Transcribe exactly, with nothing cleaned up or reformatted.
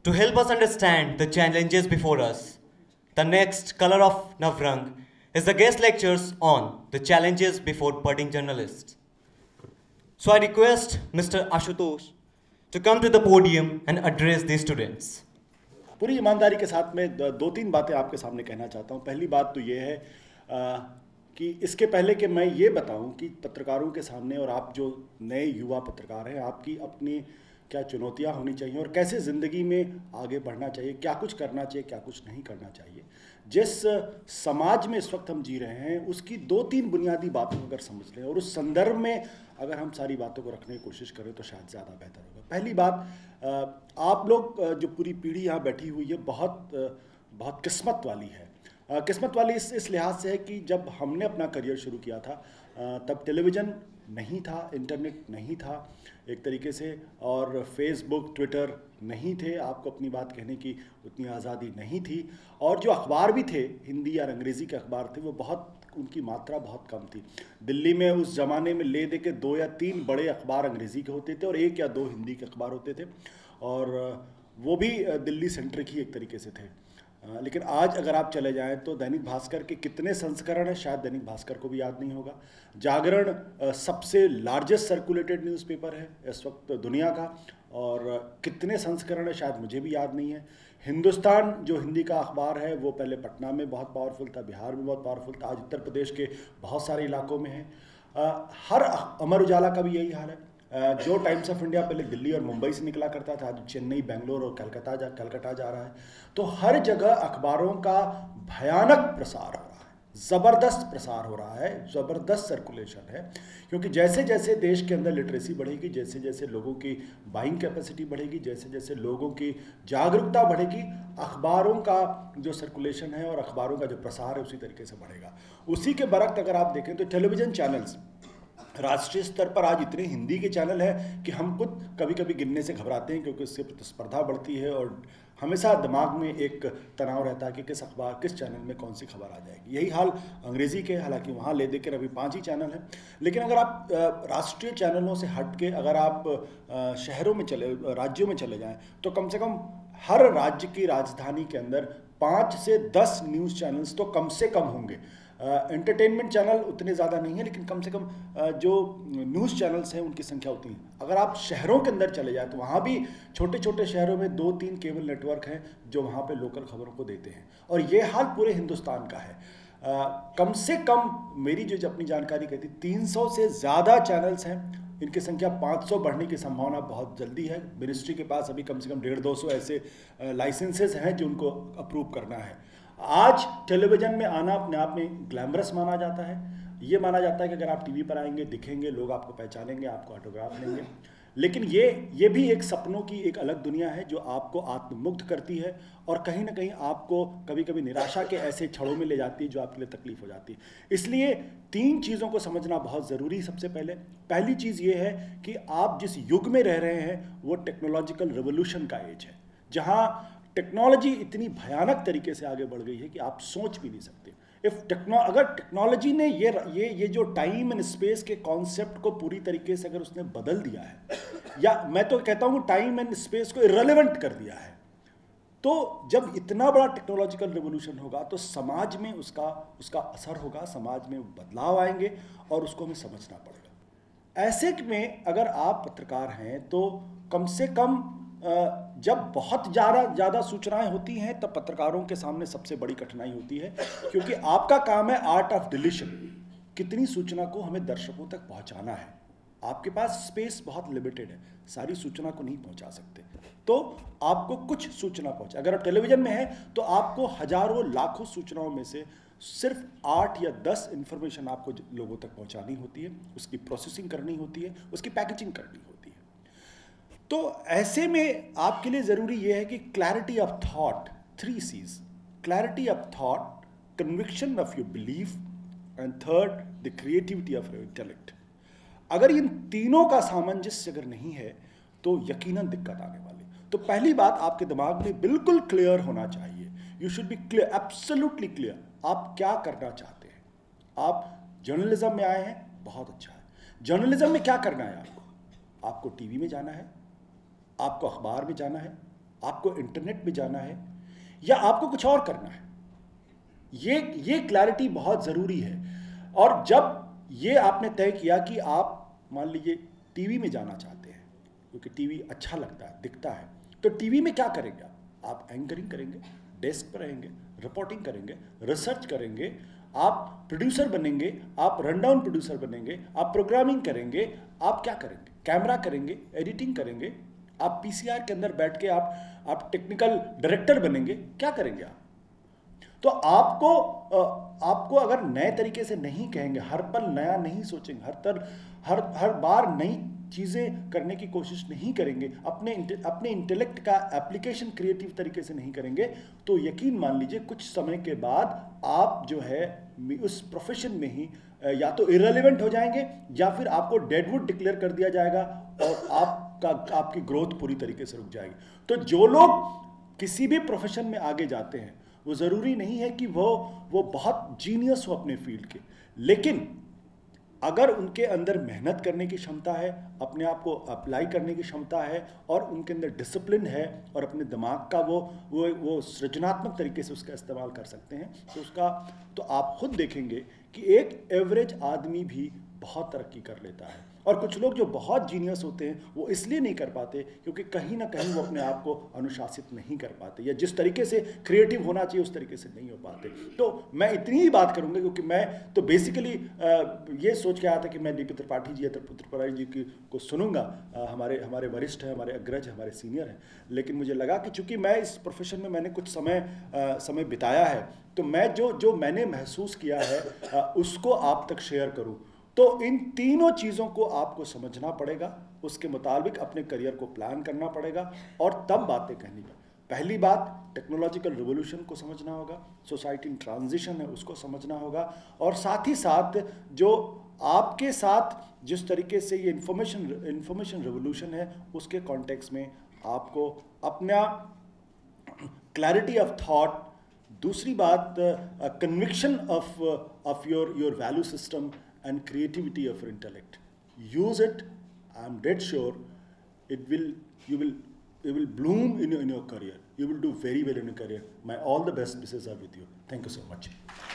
To help us understand the challenges before us, the next Color of Navrang is the guest lectures on the challenges before budding journalists. So I request Mister Ashutosh to come to the podium and address the students. पूरी ईमानदारी के साथ में दो तीन बातें आपके सामने कहना चाहता हूँ। पहली बात तो ये है आ, कि इसके पहले कि मैं ये बताऊं कि पत्रकारों के सामने और आप जो नए युवा पत्रकार हैं, आपकी अपनी क्या चुनौतियां होनी चाहिए और कैसे ज़िंदगी में आगे बढ़ना चाहिए, क्या कुछ करना चाहिए, क्या कुछ नहीं करना चाहिए। जिस समाज में इस वक्त हम जी रहे हैं उसकी दो तीन बुनियादी बातों को अगर समझ लें और उस संदर्भ में अगर हम सारी बातों को रखने की कोशिश करें तो शायद ज़्यादा बेहतर होगा। पहली बात, आप लोग जो पूरी पीढ़ी यहाँ बैठी हुई है बहुत बहुत किस्मत वाली है। किस्मत वाली इस इस लिहाज से है कि जब हमने अपना करियर शुरू किया था तब टेलीविज़न नहीं था, इंटरनेट नहीं था एक तरीके से, और फेसबुक ट्विटर नहीं थे, आपको अपनी बात कहने की उतनी आज़ादी नहीं थी, और जो अखबार भी थे हिंदी या अंग्रेज़ी के अखबार थे वो बहुत, उनकी मात्रा बहुत कम थी। दिल्ली में उस ज़माने में ले दे के दो या तीन बड़े अखबार अंग्रेज़ी के होते थे और एक या दो हिंदी के अखबार होते थे, और वो भी दिल्ली सेंट्रिक ही एक तरीके से थे। लेकिन आज अगर आप चले जाएं तो दैनिक भास्कर के कितने संस्करण हैं शायद दैनिक भास्कर को भी याद नहीं होगा। जागरण सबसे लार्जेस्ट सर्कुलेटेड न्यूज़पेपर है इस वक्त दुनिया का, और कितने संस्करण है शायद मुझे भी याद नहीं है। हिंदुस्तान जो हिंदी का अखबार है वो पहले पटना में बहुत पावरफुल था, बिहार में बहुत पावरफुल था, आज उत्तर प्रदेश के बहुत सारे इलाकों में है। हर अमर उजाला का भी यही हाल है। जो टाइम्स ऑफ इंडिया पहले दिल्ली और मुंबई से निकला करता था, आज चेन्नई, बेंगलोर और कलकत्ता जा कलकत्ता जा रहा है। तो हर जगह अखबारों का भयानक प्रसार हो रहा है, ज़बरदस्त प्रसार हो रहा है, ज़बरदस्त सर्कुलेशन है, क्योंकि जैसे जैसे देश के अंदर लिटरेसी बढ़ेगी, जैसे जैसे लोगों की बाइंग कैपेसिटी बढ़ेगी, जैसे जैसे लोगों की जागरूकता बढ़ेगी, अखबारों का जो सर्कुलेशन है और अखबारों का जो प्रसार है उसी तरीके से बढ़ेगा। उसी के बरक्त अगर आप देखें तो टेलीविज़न चैनल्स राष्ट्रीय स्तर पर आज इतने हिंदी के चैनल हैं कि हम खुद कभी कभी गिनने से घबराते हैं, क्योंकि इससे प्रतिस्पर्धा बढ़ती है और हमेशा दिमाग में एक तनाव रहता है कि किस अखबार किस चैनल में कौन सी खबर आ जाएगी। यही हाल अंग्रेज़ी के, हालांकि वहाँ ले देकर अभी पाँच ही चैनल हैं। लेकिन अगर आप राष्ट्रीय चैनलों से हट के अगर आप शहरों में चले, राज्यों में चले जाएँ तो कम से कम हर राज्य की राजधानी के अंदर पाँच से दस न्यूज़ चैनल्स तो कम से कम होंगे। एंटरटेनमेंट चैनल उतने ज़्यादा नहीं है, लेकिन कम से कम uh, जो न्यूज़ चैनल्स हैं उनकी संख्या उतनी है। अगर आप शहरों के अंदर चले जाए तो वहाँ भी छोटे छोटे शहरों में दो तीन केबल नेटवर्क हैं जो वहाँ पे लोकल खबरों को देते हैं, और ये हाल पूरे हिंदुस्तान का है। uh, कम से कम मेरी जो अपनी जानकारी कहती तीन सौ से ज़्यादा चैनल्स हैं, इनकी संख्या पाँच सौ बढ़ने की संभावना बहुत जल्दी है। मिनिस्ट्री के पास अभी कम से कम डेढ़ दो सौ ऐसे लाइसेंसेस हैं जो उनको अप्रूव करना है। आज टेलीविज़न में आना अपने आप में ग्लैमरस माना जाता है, ये माना जाता है कि अगर आप टीवी पर आएंगे, दिखेंगे, लोग आपको पहचानेंगे, आपको ऑटोग्राफ लेंगे, लेकिन ये ये भी एक सपनों की एक अलग दुनिया है जो आपको आत्ममुक्त करती है और कहीं ना कहीं आपको कभी कभी निराशा के ऐसे छड़ों में ले जाती है जो आपके लिए तकलीफ हो जाती है। इसलिए तीन चीज़ों को समझना बहुत ज़रूरी है। सबसे पहले पहली चीज़ ये है कि आप जिस युग में रह रहे हैं वो टेक्नोलॉजिकल रिवोल्यूशन का एज है, जहाँ टेक्नोलॉजी इतनी भयानक तरीके से आगे बढ़ गई है कि आप सोच भी नहीं सकते। इफ टेक्नो अगर टेक्नोलॉजी ने ये ये ये जो टाइम एंड स्पेस के कॉन्सेप्ट को पूरी तरीके से अगर उसने बदल दिया है, या मैं तो कहता हूँ टाइम एंड स्पेस को इररिलेवेंट कर दिया है, तो जब इतना बड़ा टेक्नोलॉजिकल रिवोल्यूशन होगा तो समाज में उसका उसका असर होगा, समाज में बदलाव आएंगे और उसको हमें समझना पड़ेगा। ऐसे में अगर आप पत्रकार हैं तो कम से कम जब बहुत ज़्यादा ज़्यादा सूचनाएं होती हैं तब पत्रकारों के सामने सबसे बड़ी कठिनाई होती है, क्योंकि आपका काम है आर्ट ऑफ डिलीशन, कितनी सूचना को हमें दर्शकों तक पहुंचाना है। आपके पास स्पेस बहुत लिमिटेड है, सारी सूचना को नहीं पहुंचा सकते, तो आपको कुछ सूचना पहुंचा। अगर आप टेलीविज़न में हैं तो आपको हजारों लाखों सूचनाओं में से सिर्फ आठ या दस इन्फॉर्मेशन आपको लोगों तक पहुँचानी होती है, उसकी प्रोसेसिंग करनी होती है, उसकी पैकेजिंग करनी होती है। तो ऐसे में आपके लिए ज़रूरी यह है कि clarity of thought, three Cs, clarity of thought, conviction of your belief and third the creativity of your intellect. अगर इन तीनों का सामंजस्य अगर नहीं है तो यकीनन दिक्कत आने वाली। तो पहली बात आपके दिमाग में बिल्कुल क्लियर होना चाहिए, you should be clear, absolutely clear, आप क्या करना चाहते हैं। आप जर्नलिज्म में आए हैं, बहुत अच्छा है। जर्नलिज्म में क्या करना है आपको? आपको टीवी में जाना है, आपको अखबार में जाना है, आपको इंटरनेट में जाना है या आपको कुछ और करना है? ये ये क्लैरिटी बहुत ज़रूरी है। और जब ये आपने तय किया कि आप मान लीजिए टीवी में जाना चाहते हैं, क्योंकि टीवी अच्छा लगता है, दिखता है, तो टीवी में क्या करेंगे आप? आप एंकरिंग करेंगे, डेस्क पर रहेंगे, रिपोर्टिंग करेंगे, रिसर्च करेंगे, आप प्रोड्यूसर बनेंगे, आप रनडाउन प्रोड्यूसर बनेंगे, आप प्रोग्रामिंग करेंगे, आप क्या करेंगे? कैमरा करेंगे, एडिटिंग करेंगे, आप पीसीआर के अंदर बैठ के आप आप टेक्निकल डायरेक्टर बनेंगे, क्या करेंगे आप? तो आपको आपको अगर नए तरीके से नहीं कहेंगे, हर पल नया नहीं सोचेंगे, हर तर हर हर बार नई चीज़ें करने की कोशिश नहीं करेंगे, अपने अपने इंटेलेक्ट का एप्लीकेशन क्रिएटिव तरीके से नहीं करेंगे, तो यकीन मान लीजिए कुछ समय के बाद आप जो है उस प्रोफेशन में ही या तो इररिलेवेंट हो जाएंगे या फिर आपको डेडवुड डिक्लेयर कर दिया जाएगा और आपका आपकी ग्रोथ पूरी तरीके से रुक जाएगी। तो जो लोग किसी भी प्रोफेशन में आगे जाते हैं, वो ज़रूरी नहीं है कि वो वो बहुत जीनियस हो अपने फील्ड के, लेकिन अगर उनके अंदर मेहनत करने की क्षमता है, अपने आप को अप्लाई करने की क्षमता है और उनके अंदर डिसिप्लिन है और अपने दिमाग का वो वो वो सृजनात्मक तरीके से उसका इस्तेमाल कर सकते हैं, तो उसका तो आप खुद देखेंगे कि एक एवरेज आदमी भी बहुत तरक्की कर लेता है। और कुछ लोग जो बहुत जीनियस होते हैं वो इसलिए नहीं कर पाते क्योंकि कहीं ना कहीं वो अपने आप को अनुशासित नहीं कर पाते, या जिस तरीके से क्रिएटिव होना चाहिए उस तरीके से नहीं हो पाते। तो मैं इतनी ही बात करूंगा क्योंकि मैं तो बेसिकली ये सोच के आया था कि मैं डीपी त्रिपाठी जी या त्रिपुरारी जी की को सुनूंगा, आ, हमारे हमारे वरिष्ठ हैं, हमारे अग्रज हैं, हमारे सीनियर हैं, लेकिन मुझे लगा कि चूंकि मैं इस प्रोफेशन में मैंने कुछ समय आ, समय बिताया है, तो मैं जो जो मैंने महसूस किया है आ, उसको आप तक शेयर करूँ। तो इन तीनों चीज़ों को आपको समझना पड़ेगा, उसके मुताबिक अपने करियर को प्लान करना पड़ेगा और तब बातें कहनी पड़ेगी। पहली बात, टेक्नोलॉजिकल रिवोल्यूशन को समझना होगा, सोसाइटी इन ट्रांजिशन है उसको समझना होगा, और साथ ही साथ जो आपके साथ जिस तरीके से ये इंफॉर्मेशन इंफॉर्मेशन रिवोल्यूशन है उसके कॉन्टेक्स्ट में आपको अपना क्लैरिटी ऑफ थॉट, दूसरी बात conviction of of your your value system and creativity of your intellect. Use it. I'm dead sure it will you will you will bloom in your, in your career. You will do very well in your career. My all the best wishes are with you. Thank you so much.